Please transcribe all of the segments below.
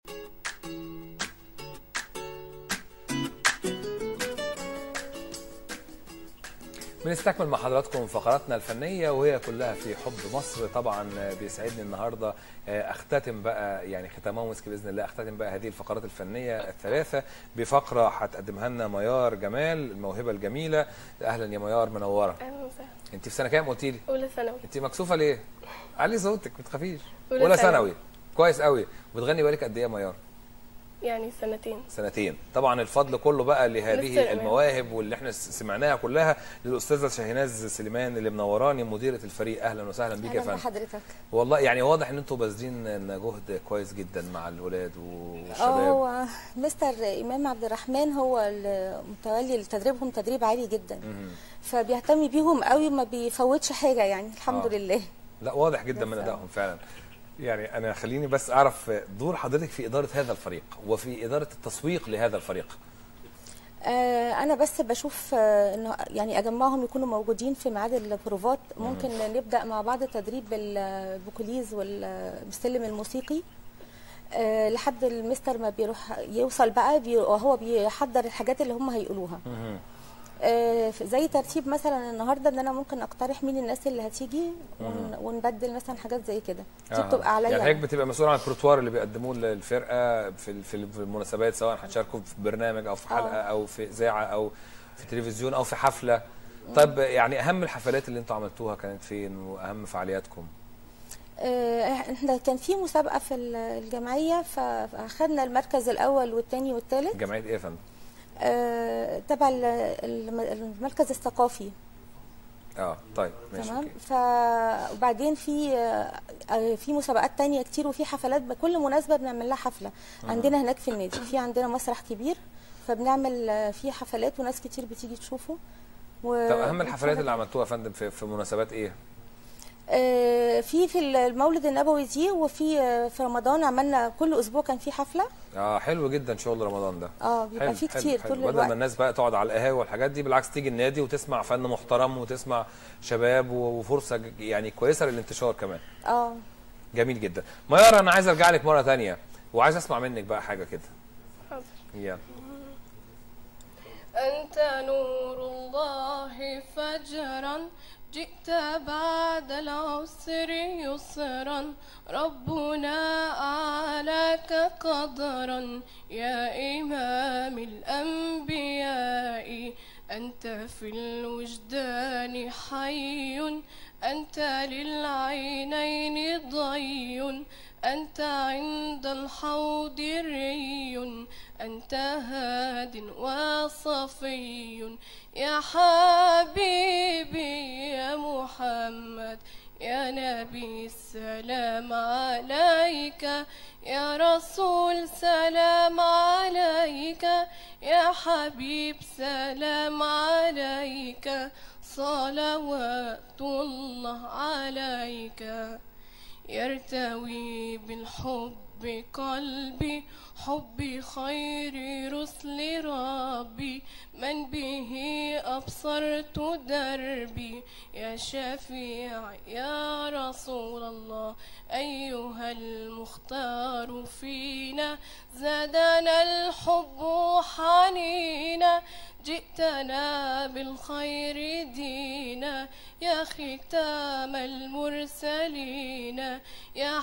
بنستكمل مع حضراتكم فقراتنا الفنيه وهي كلها في حب مصر. طبعا بيسعدني النهارده اختتم بقى، يعني ختامها مسك باذن الله، اختتم بقى هذه الفقرات الفنيه الثلاثه بفقره هتقدمها لنا ميار جمال، الموهبه الجميله. اهلا يا ميار، منوره. اهلا وسهلا. انت في سنه كام قلتي لي؟ اولى ثانوي. انت مكسوفه ليه؟ علي صوتك ما تخافيش. اولى ثانوي. كويس قوي. بتغني بالك قد ايه يا ميار؟ يعني سنتين. طبعا الفضل كله بقى لهذه المواهب واللي احنا سمعناها كلها للاستاذه شاهيناز سليمان اللي منوراني مديره الفريق. اهلا وسهلا بيك يا فندم. اهلا بحضرتك. والله يعني واضح ان انتوا باذلين جهد كويس جدا مع الولاد والشباب. هو مستر امام عبد الرحمن هو المتولي لتدريبهم تدريب عالي جدا. فبيهتم بيهم قوي، ما بيفوتش حاجه يعني الحمد لله. لا واضح جدا من ادائهم فعلا. يعني أنا خليني بس أعرف دور حضرتك في إدارة هذا الفريق وفي إدارة التسويق لهذا الفريق. أنا بس بشوف إنه يعني أجمعهم يكونوا موجودين في ميعاد البروفات. ممكن نبدأ مع بعض تدريب البوكوليز والسلم الموسيقي لحد المستر ما بيروح يوصل بقى وهو بيحضر الحاجات اللي هم هيقولوها. زي ترتيب مثلا النهارده ان انا ممكن اقترح مين الناس اللي هتيجي ونبدل مثلا حاجات زي كده. دي بتبقى عليا. يعني هيك بتبقى مسؤول عن البروتوار اللي بيقدموه للفرقه في المناسبات، سواء هتشاركوا في برنامج او في حلقه او في اذاعه او في تلفزيون او في حفله. طيب يعني اهم الحفلات اللي انتوا عملتوها كانت فين واهم فعالياتكم؟ احنا كان في مسابقه في الجمعيه فاخذنا المركز الاول والثاني والثالث. جمعيه ايه يا فندم؟ تبع المركز الثقافي. طيب ماشي. تمام. وبعدين في مسابقات تانية كتير وفي حفلات بكل مناسبه بنعمل لها حفله. عندنا هناك في النادي في عندنا مسرح كبير، فبنعمل فيه حفلات وناس كتير بتيجي تشوفه. طب اهم الحفلات اللي عملتوها يا فندم في مناسبات ايه؟ في المولد النبوي دي، وفي رمضان عملنا كل اسبوع كان في حفله. حلو جدا شغل رمضان ده. بيبقى فيه كتير طول الوقت. بدل ما الناس بقى تقعد على القهاوي والحاجات دي، بالعكس تيجي النادي وتسمع فن محترم وتسمع شباب وفرصه يعني كويسه للانتشار كمان. جميل جدا. ميار انا عايز ارجع لك مره ثانيه وعايز اسمع منك بقى حاجه كده. حاضر. يلا. أنت نور الله فجرا، جئت بعد العسر يسرا، ربنا أعلاك قدرا يا إمام الأنبياء. أنت في الوجدان حي، أنت للعينين ضي، أنت عند الحوض ري، أنت هاد وصفي يا حبيبي يا محمد يا نبي السلام عليك، يا رسول سلام عليك، يا حبيب سلام عليك، صلوات الله عليك. يرتوي بالحب قلبي، حب خير رسل ربي، من به أبصرت دربي، يا شفيع يا رسول الله أيها المختار فينا، زادنا الحب حنينا، جئتنا بالخير دينا، يا ختام المرسلين، يا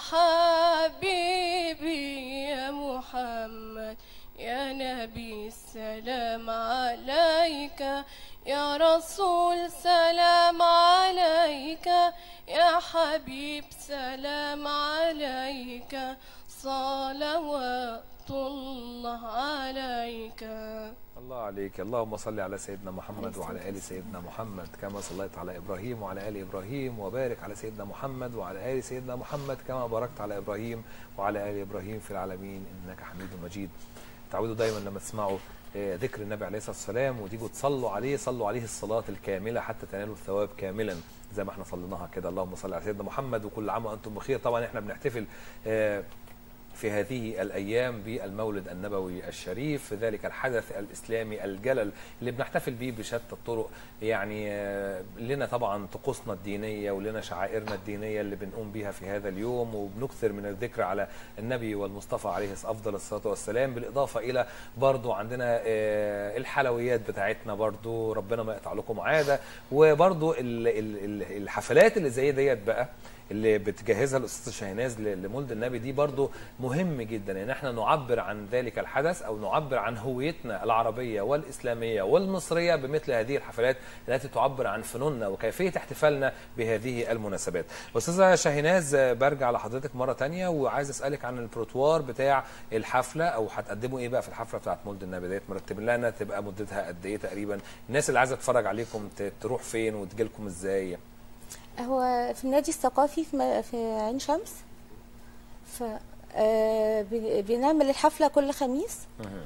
حبيبي يا محمد يا نبي السلام عليك، يا رسول سلام عليك، يا حبيب سلام عليك، صلوات الله عليك. الله عليك. اللهم صل على سيدنا محمد وعلى آل سيدنا محمد كما صليت على إبراهيم وعلى آل إبراهيم، وبارك على سيدنا محمد وعلى آل سيدنا محمد كما باركت على إبراهيم وعلى آل إبراهيم في العالمين إنك حميد مجيد. تعودوا دايما لما تسمعوا ذكر النبي عليه الصلاة والسلام وتيجوا تصلوا عليه الصلاة الكاملة حتى تنالوا الثواب كاملا زي ما احنا صليناها كده. اللهم صل على سيدنا محمد وكل عام وأنتم بخير. طبعا احنا بنحتفل في هذه الأيام بالمولد النبوي الشريف، في ذلك الحدث الإسلامي الجلل اللي بنحتفل به بشتى الطرق. يعني لنا طبعا طقوسنا الدينية ولنا شعائرنا الدينية اللي بنقوم بها في هذا اليوم، وبنكثر من الذكر على النبي والمصطفى عليه أفضل الصلاة والسلام، بالإضافة إلى برضو عندنا الحلويات بتاعتنا، برضو ربنا ما يقطع لكم عادة، وبرضو الحفلات اللي زي ديت بقى اللي بتجهزها الاستاذه شاهيناز لمولد النبي دي برضو مهم جدا ان احنا نعبر عن ذلك الحدث او نعبر عن هويتنا العربيه والاسلاميه والمصريه بمثل هذه الحفلات التي تعبر عن فنوننا وكيفيه احتفالنا بهذه المناسبات. استاذه شاهيناز برجع لحضرتك مره ثانيه وعايز اسالك عن البروتوار بتاع الحفله، او هتقدموا ايه بقى في الحفله بتاعت مولد النبي ديت؟ مرتبين لنا تبقى مدتها قد ايه تقريبا؟ الناس اللي عايزه تتفرج عليكم تروح فين وتجي لكم ازاي؟ هو في النادي الثقافي في عين شمس. ف بنعمل الحفله كل خميس.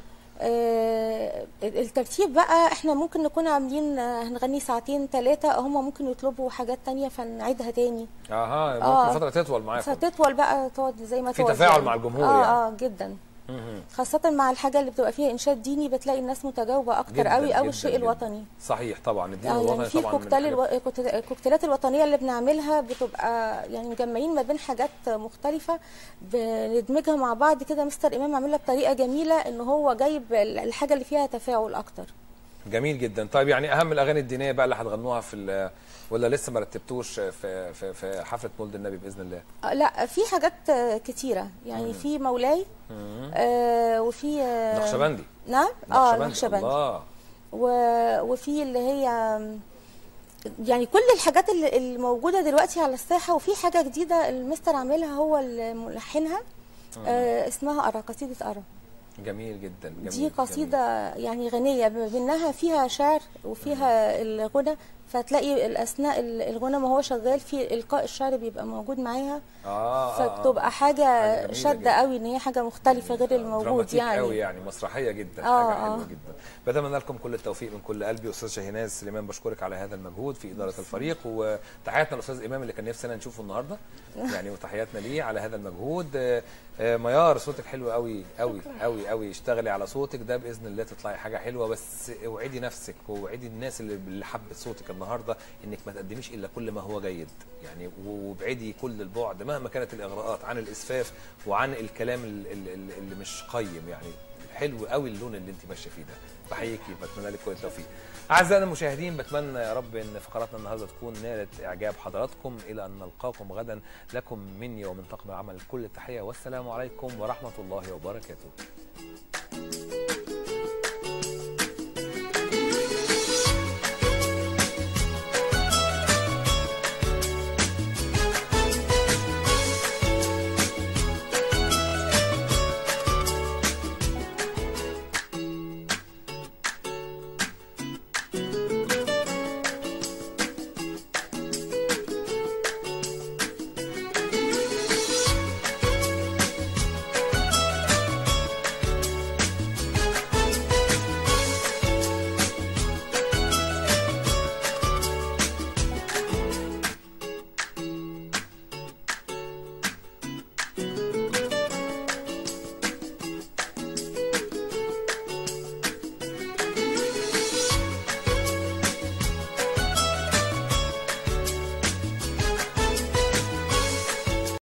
الترتيب بقى احنا ممكن نكون عاملين هنغني ساعتين 3، هم ممكن يطلبوا حاجات تانية فنعيدها تاني. ممكن فتره تطول معاكم. فتطول بقى، تقعد زي ما تقعد في تفاعل يعني مع الجمهور يعني. جدا. خاصة مع الحاجة اللي بتبقى فيها إنشاد ديني بتلاقي الناس متجاوبة أكتر قوي، أو الشيء الوطني. صحيح طبعا، الدين الوطني في طبعا. الكوكتيلات الوطنية اللي بنعملها بتبقى يعني مجمعين ما بين حاجات مختلفة بندمجها مع بعض كده. مستر إمام عاملها بطريقة جميلة إن هو جايب الحاجة اللي فيها تفاعل أكتر. جميل جدا. طيب يعني أهم الأغاني الدينية بقى اللي هتغنوها في ولا لسه ما رتبتوش في حفله مولد النبي باذن الله؟ لا، في حاجات كتيره يعني. في مولاي وفي نقشبندي. نعم نقشبندي. الله. وفي اللي هي يعني كل الحاجات اللي موجوده دلوقتي على الساحه. وفي حاجه جديده المستر عاملها هو اللي ملحنها، اسمها أرى، قصيده أرى. جميل جدا. جميل. دي قصيده جميل. يعني غنيه منها، فيها شعر وفيها الغنى، فتلاقي اثناء الغنى ما هو شغال في القاء الشعر بيبقى موجود معاها. فبتبقى حاجه شاده قوي، ان هي حاجه مختلفه غير الموجود يعني. قوي يعني، مسرحيه جدا. حاجه حلوه جدا. بتمنى لكم كل التوفيق من كل قلبي. استاذ شاهيناز سليمان بشكرك على هذا المجهود في اداره الفريق، وتحياتنا للاستاذ امام اللي كان نفسنا نشوفه النهارده يعني، وتحياتنا ليه على هذا المجهود. ميار صوتك حلو قوي قوي قوي قوي، اشتغلي على صوتك ده باذن الله تطلعي حاجه حلوه. بس اوعدي نفسك واوعدي الناس اللي حبت صوتك النهارده انك ما تقدميش الا كل ما هو جيد يعني، وابعدي كل البعد مهما كانت الاغراءات عن الاسفاف وعن الكلام اللي مش قيم يعني. حلو قوي اللون اللي انت ماشيه فيه ده. بحييكي، بتمنى لك كل التوفيق. اعزائنا المشاهدين، بتمنى يا رب ان فقراتنا النهارده تكون نالت اعجاب حضراتكم. الى ان نلقاكم غدا، لكم مني ومن طاقم العمل كل التحيه، والسلام عليكم ورحمه الله وبركاته.